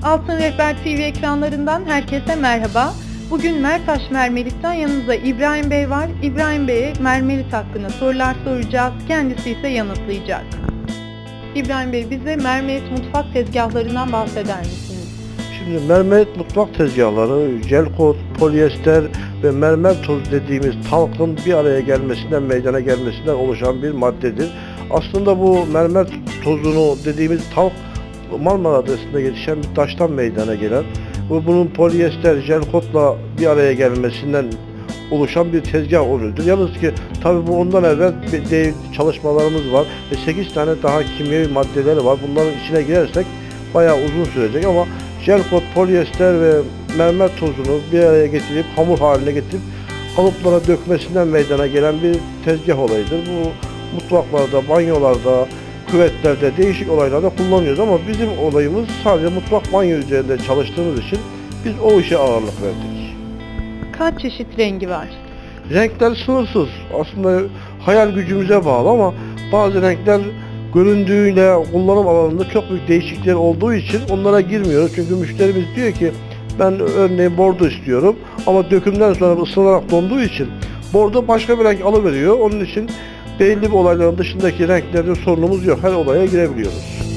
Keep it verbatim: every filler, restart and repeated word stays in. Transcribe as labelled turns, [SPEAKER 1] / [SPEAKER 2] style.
[SPEAKER 1] Altın Rehber T V ekranlarından herkese merhaba. Bugün Mertaş Mermerit'ten yanımızda İbrahim Bey var. İbrahim Bey'e mermerit hakkında sorular soracağız. Kendisi ise yanıtlayacak. İbrahim Bey, bize mermerit mutfak tezgahlarından bahseder misiniz?
[SPEAKER 2] Şimdi mermerit mutfak tezgahları, jel kot, polyester ve mermer tozu dediğimiz talkın bir araya gelmesinden, meydana gelmesinden oluşan bir maddedir. Aslında bu mermer tozunu dediğimiz talk Marmara Adası'nda yetişen bir taştan meydana gelen ve bunun polyester, jel kotla bir araya gelmesinden oluşan bir tezgah oluyordur. Yalnız ki tabi bu ondan evvel bir çalışmalarımız var ve sekiz tane daha kimyevi maddeleri var. Bunların içine girersek bayağı uzun sürecek ama jel kot, polyester ve mermer tozunu bir araya getirip hamur haline getirip kalıplara dökmesinden meydana gelen bir tezgah olayıdır. Bu mutfaklarda, banyolarda, küvetlerde, değişik olaylarda kullanıyoruz ama bizim olayımız sadece mutfak banyo üzerinde çalıştığımız için biz o işe ağırlık verdik.
[SPEAKER 1] Kaç çeşit rengi var?
[SPEAKER 2] Renkler sınırsız. Aslında hayal gücümüze bağlı ama bazı renkler göründüğüyle kullanım alanında çok büyük değişiklikler olduğu için onlara girmiyoruz. Çünkü müşterimiz diyor ki ben örneğin bordo istiyorum ama dökümden sonra ısınarak donduğu için bordo başka bir renk alıveriyor. Onun için belli bir olayların dışındaki renklerde sorunumuz yok. Her olaya girebiliyoruz.